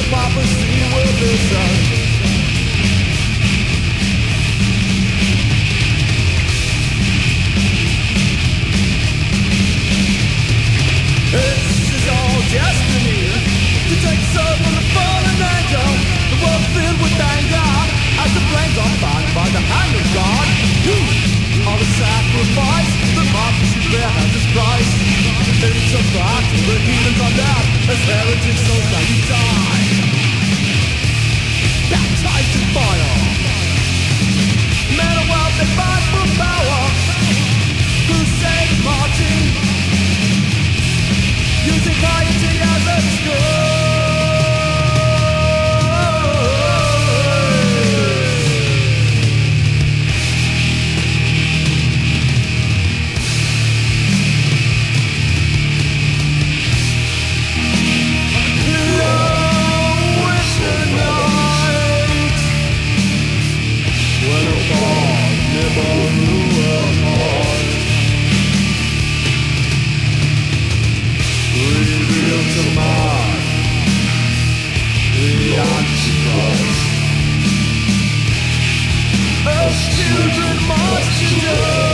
prophecy will listen. It's his own destiny to take serve from the fallen angel. The world filled with anger as the flames are fanned by the hand of God. You are the sacrifice, the prophecy bear has its price. It's a battle, the heathens are dead, as heritage souls that you die. Baptized in fire, men of wealth they fight for power. Crusade marching, using piety as a scourge. Children marching down.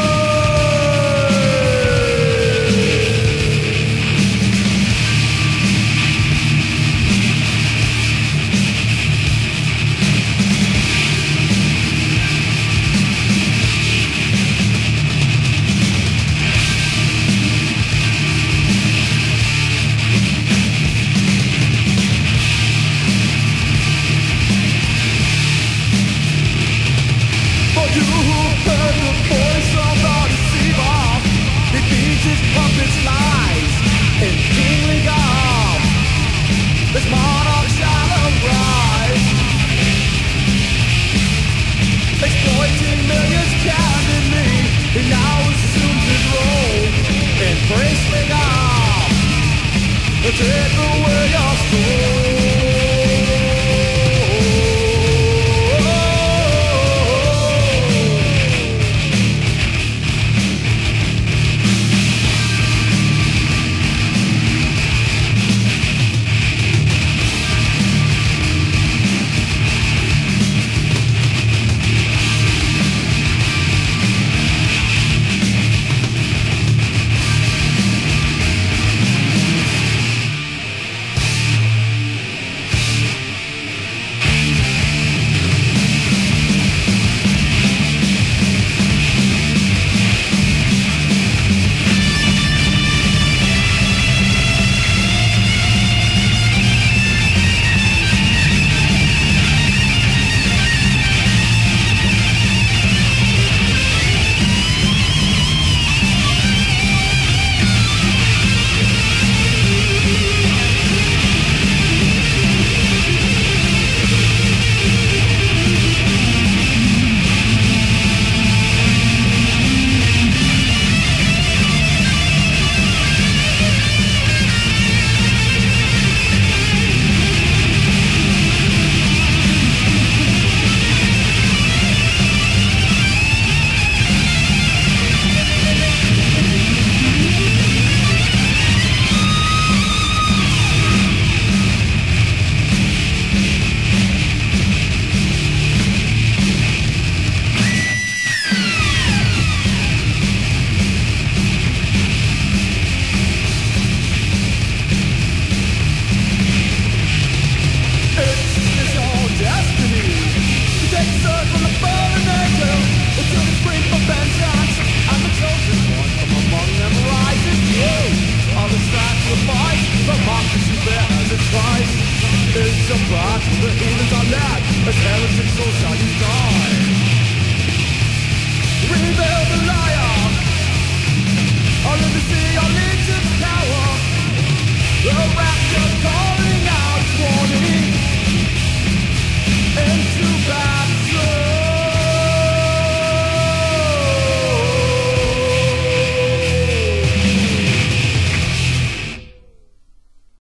You heard the voice of the deceiver. He feeds his puppets lies in kingly garb. This monarch shall arise, exploiting millions candidly. He now assumes his role in priestly garb to take away your soul. It's a battle, the heathens are led, as heretic souls shall you die.